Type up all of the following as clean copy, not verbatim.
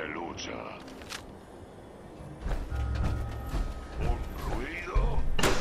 se lucha. ¿Un ruido?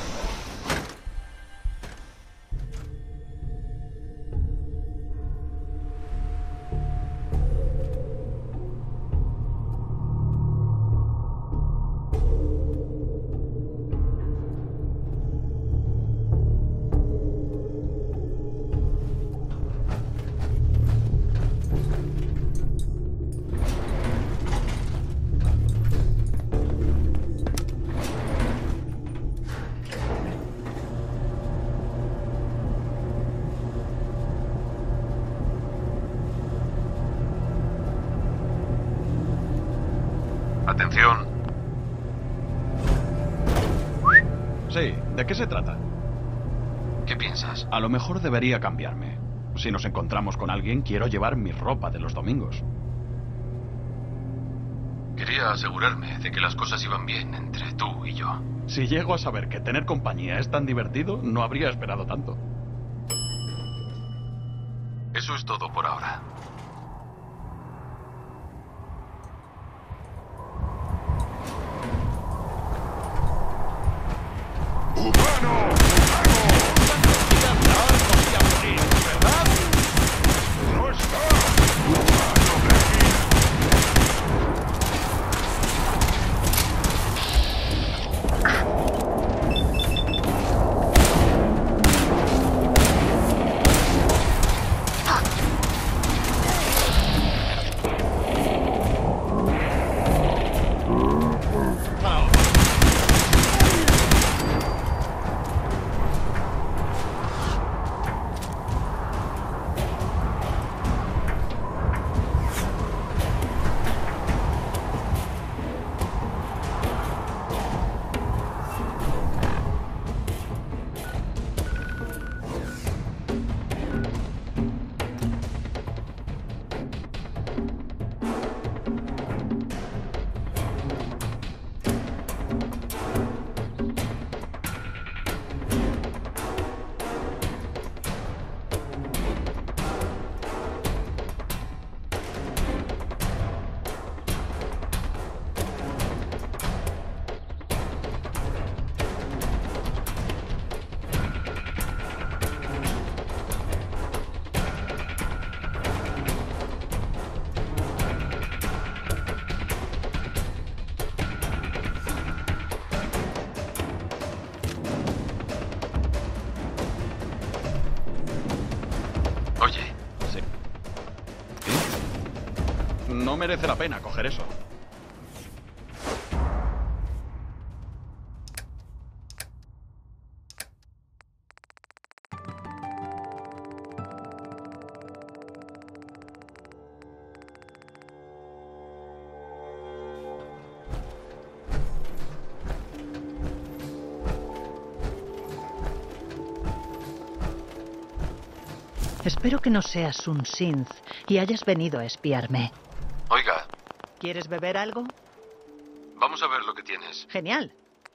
Atención. Sí, ¿de qué se trata? ¿Qué piensas? A lo mejor debería cambiarme. Si nos encontramos con alguien, quiero llevar mi ropa de los domingos. Quería asegurarme de que las cosas iban bien entre tú y yo. Si llego a saber que tener compañía es tan divertido, no habría esperado tanto. Eso es todo por ahora. ¡Humano! ¡No está! ¡Humano de aquí! Oye, Sí. ¿Sí? No merece la pena coger eso. Espero que no seas un synth y hayas venido a espiarme. oiga, ¿Quieres beber algo? vamos a ver lo que tienes. Genial.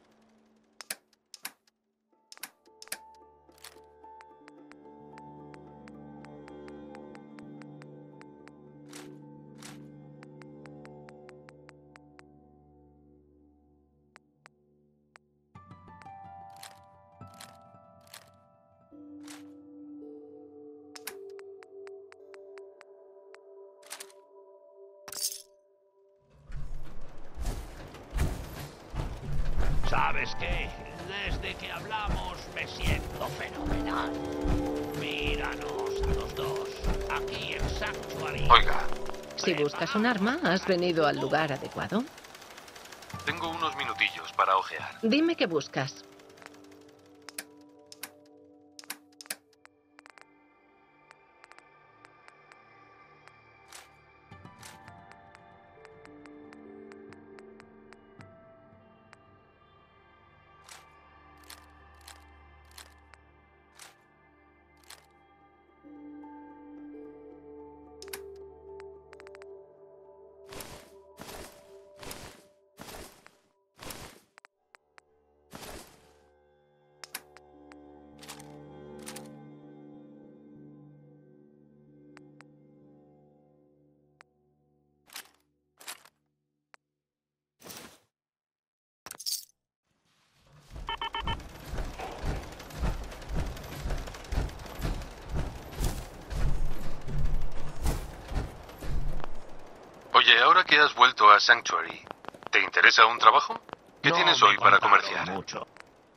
¿Sabes qué? Desde que hablamos me siento fenomenal. Míranos a los dos, aquí en Sanctuary. Oiga, Si buscas un arma, ¿has venido al lugar adecuado? tengo unos minutillos para ojear. Dime qué buscas. Oye, ahora que has vuelto a Sanctuary, ¿te interesa un trabajo? ¿Qué No tienes me hoy para contaron comerciar? mucho.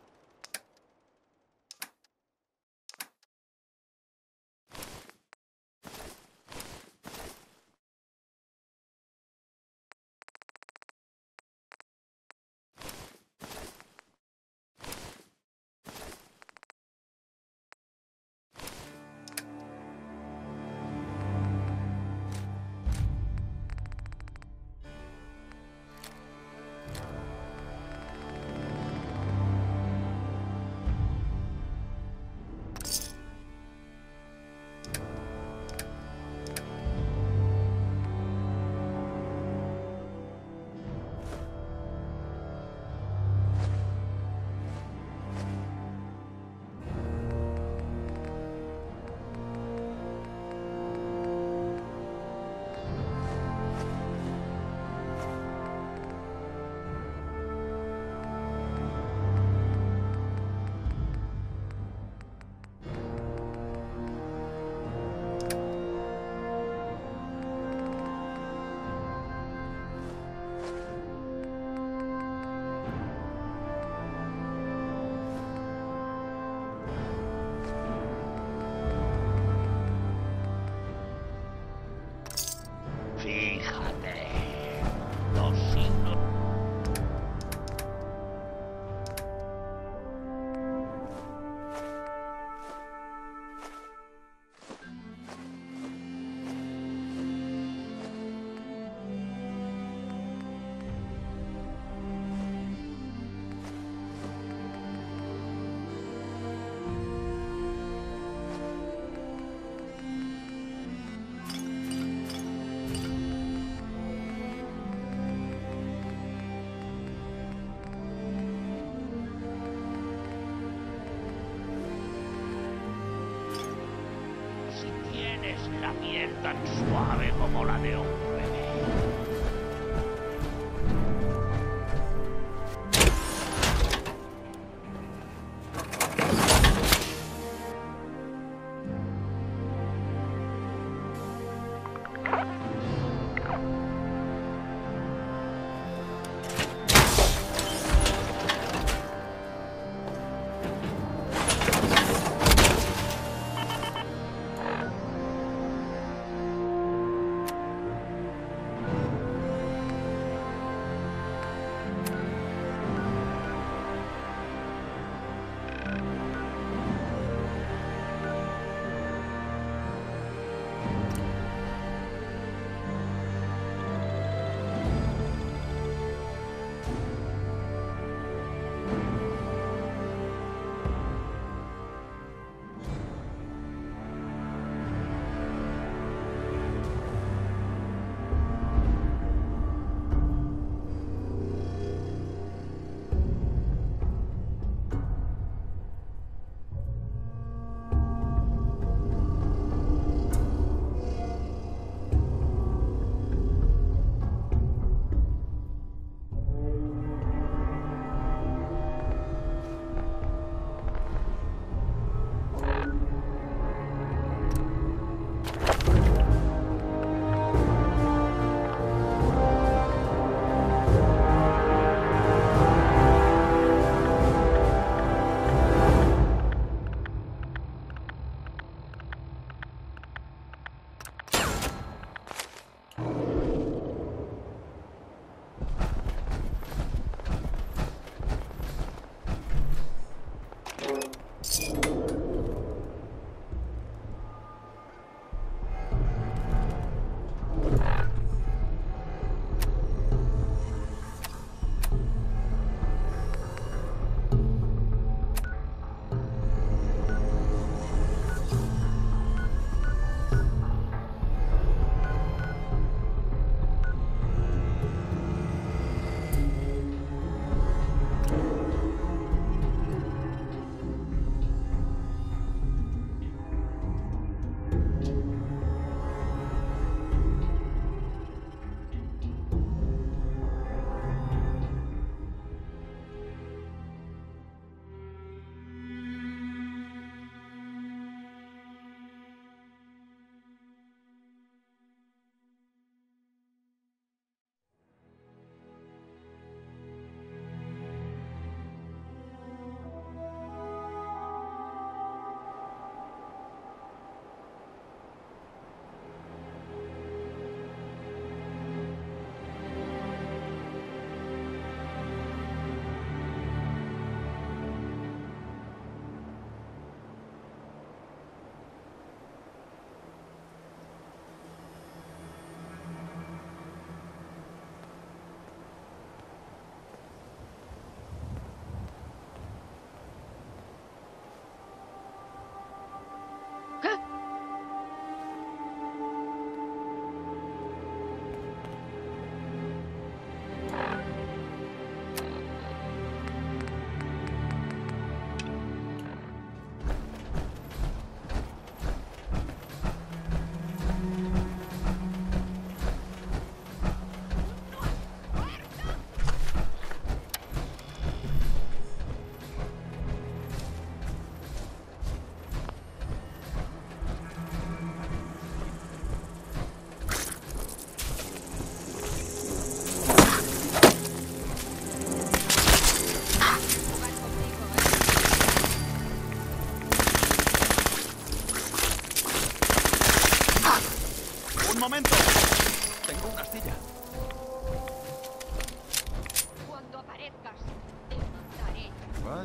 Fíjate, los signos. Si tienes la piel tan suave como la de un bebé.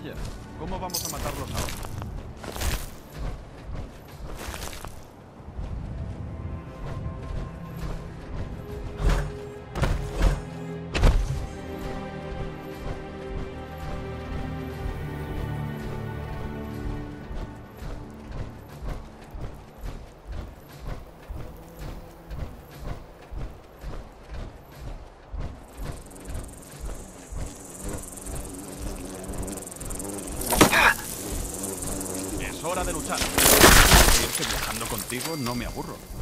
Vaya, ¿cómo vamos a matarlos ahora? Es hora de luchar. Es que viajando contigo no me aburro.